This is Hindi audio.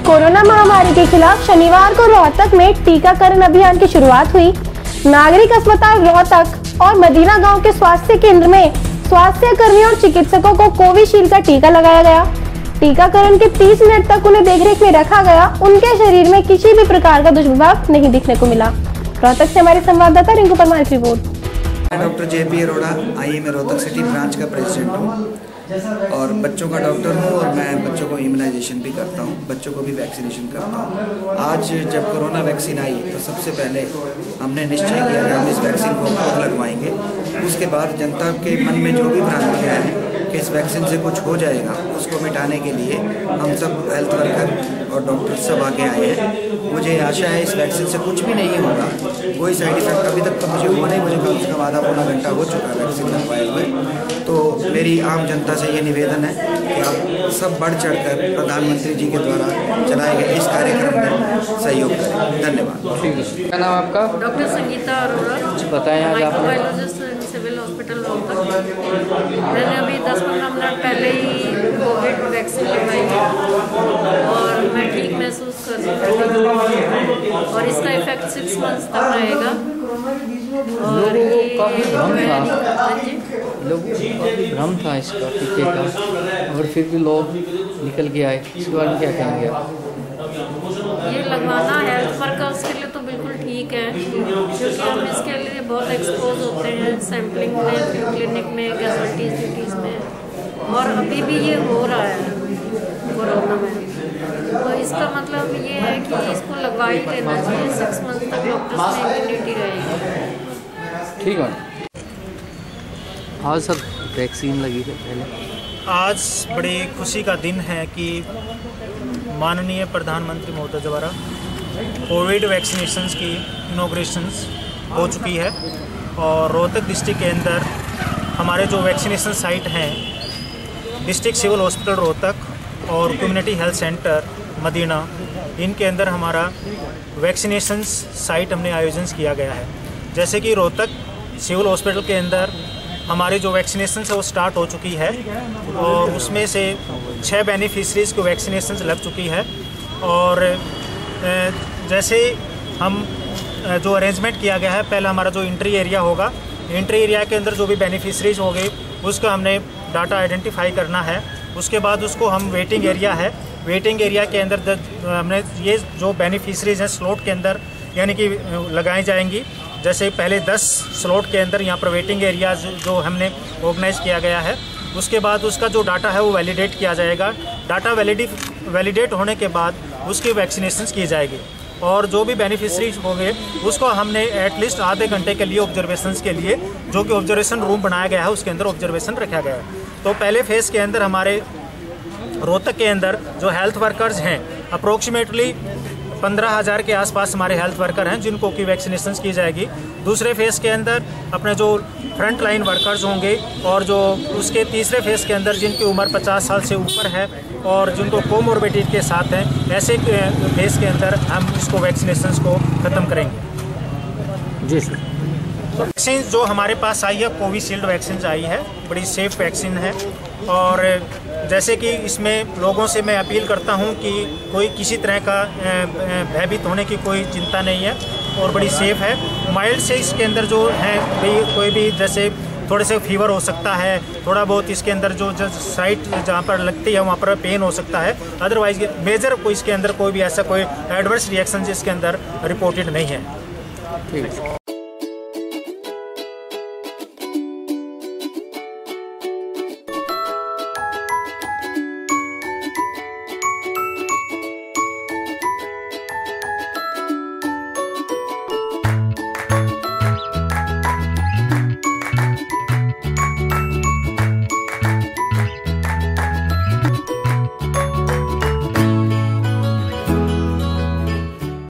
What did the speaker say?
कोरोना महामारी के खिलाफ शनिवार को रोहतक में टीकाकरण अभियान की शुरुआत हुई। नागरिक अस्पताल रोहतक और मदीना गांव के स्वास्थ्य केंद्र में स्वास्थ्य कर्मियों और चिकित्सकों को कोविशील्ड का टीका लगाया गया। टीकाकरण के 30 मिनट तक उन्हें देखरेख में रखा गया। उनके शरीर में किसी भी प्रकार का दुष्प्रभाव नहीं दिखने को मिला। रोहतक से हमारे संवाददाता रिंकू परमार की रिपोर्ट। मैं doctor JP Arora IEM Rohtak city branch का प्रेसिडेंट हूँ और बच्चों का डॉक्टर हूँ और मैं बच्चों को इम्यूनाइजेशन भी करता हूँ, बच्चों को भी वैक्सीनेशन करता हूँ। आज जब कोरोना वैक्सीन आई तो सबसे पहले हमने निश्चय किया कि हम इस वैक्सीन को खुद लगवाएंगे। उसके बाद जनता के मन में जो भी भ्रांतियाँ हैं कि इस वैक्सीन से कुछ हो जाएगा, उसको मिटाने के लिए हम सब हेल्थ वर्कर और डॉक्टर सब आगे आए हैं। मुझे आशा है इस वैक्सीन से कुछ भी नहीं होगा, कोई साइड इफेक्ट अभी तक तो मुझे हुआ नहीं। मुझे कम से कम आधा पौना घंटा हो चुका है वैक्सीन लगवाए हुए। तो मेरी आम जनता से ये निवेदन है कि आप सब बढ़ चढ़कर प्रधानमंत्री जी के द्वारा चलाए गए इस कार्यक्रम में सहयोग करें। धन्यवाद। क्या नाम आपका? डॉक्टर संगीता अरोड़ा, बताएं आज आप माइक्रोबायोलॉजिस्ट सिविल हॉस्पिटल रोहतक। मैंने अभी 10-15 मिनट पहले ही कोविड वैक्सीन लगवाई है और मैं ठीक महसूस कर रही हूँ और इसका इफेक्ट 6 मंथ्स तक रहेगा। और लोगों को भ्रम था इसका टीके का, और फिर भी लोग निकल के आए। इसके बारे में क्या कहेंगे? ये लगवाना हेल्थ वर्कर्स के लिए तो बिल्कुल ठीक है, क्योंकि हम इसके लिए बहुत एक्सपोज होते हैं सैम्पलिंग में, क्लिनिक में, कैजुअल्टीज ड्यूटीज़ में, और अभी भी ये हो रहा है कोरोना में। तो इसका मतलब ये है कि इसको लगवा ही लेना चाहिए। 6 मंथ तक डॉक्टर्स में इम्यूनिटी रहेगी। ठीक है। आज सर वैक्सीन लगी है पहले। आज बड़ी खुशी का दिन है कि माननीय प्रधानमंत्री महोदय द्वारा कोविड वैक्सीनेशंस की इनॉग्रेशंस हो चुकी है और रोहतक डिस्ट्रिक्ट के अंदर हमारे जो वैक्सीनेशन साइट हैं, डिस्ट्रिक्ट सिविल हॉस्पिटल रोहतक और कम्युनिटी हेल्थ सेंटर मदीना, इनके अंदर हमारा वैक्सीनेशंस साइट हमने आयोजन किया गया है। जैसे कि रोहतक सिविल हॉस्पिटल के अंदर हमारी जो वैक्सीनेशन है वो स्टार्ट हो चुकी है और उसमें से 6 बेनिफिशरीज़ को वैक्सीनेशन लग चुकी है। और जैसे हम जो अरेंजमेंट किया गया है, पहले हमारा जो एंट्री एरिया होगा, एंट्री एरिया के अंदर जो भी बेनिफिशरीज़ हो गए उसका हमने डाटा आइडेंटिफाई करना है। उसके बाद उसको हम वेटिंग एरिया है, वेटिंग एरिया के अंदर हमने ये जो बेनिफिशरीज़ हैं स्लॉट के अंदर यानी कि लगाई जाएंगी। जैसे पहले 10 स्लॉट के अंदर यहाँ पर वेटिंग एरिया जो हमने ऑर्गेनाइज़ किया गया है, उसके बाद उसका जो डाटा है वो वैलिडेट किया जाएगा। डाटा वैलिडेट होने के बाद उसकी वैक्सीनेशन की जाएगी और जो भी बेनिफिशरीज होंगे उसको हमने एटलीस्ट आधे घंटे के लिए ऑब्जर्वेशंस के लिए, जो कि ऑब्जर्वेशन रूम बनाया गया है, उसके अंदर ऑब्जर्वेशन रखा गया है। तो पहले फेज़ के अंदर हमारे रोहतक के अंदर जो हेल्थ वर्कर्स हैं, अप्रोक्सीमेटली 15,000 के आसपास हमारे हेल्थ वर्कर हैं जिनको की वैक्सीनेशन की जाएगी। दूसरे फेज़ के अंदर अपने जो फ्रंट लाइन वर्कर्स होंगे और जो उसके तीसरे फेज़ के अंदर जिनकी उम्र 50 साल से ऊपर है और जिनको कोमोर्बिडिटी के साथ हैं, ऐसे फेज़ के अंदर हम इसको वैक्सीनेशन को ख़त्म करेंगे। जी सर। वैक्सीन जो हमारे पास आई है, कोविशील्ड वैक्सीन आई है, बड़ी सेफ़ वैक्सीन है। और जैसे कि इसमें लोगों से मैं अपील करता हूं कि कोई किसी तरह का भयभीत होने की कोई चिंता नहीं है और बड़ी सेफ़ है। माइल्ड से इसके अंदर जो है कोई भी जैसे थोड़े से फीवर हो सकता है, थोड़ा बहुत इसके अंदर जो साइट जहाँ पर लगती है वहाँ पर पेन हो सकता है, अदरवाइज मेजर कोई इसके अंदर कोई भी ऐसा कोई एडवर्स रिएक्शन इसके अंदर रिपोर्टेड नहीं है। ठीक है।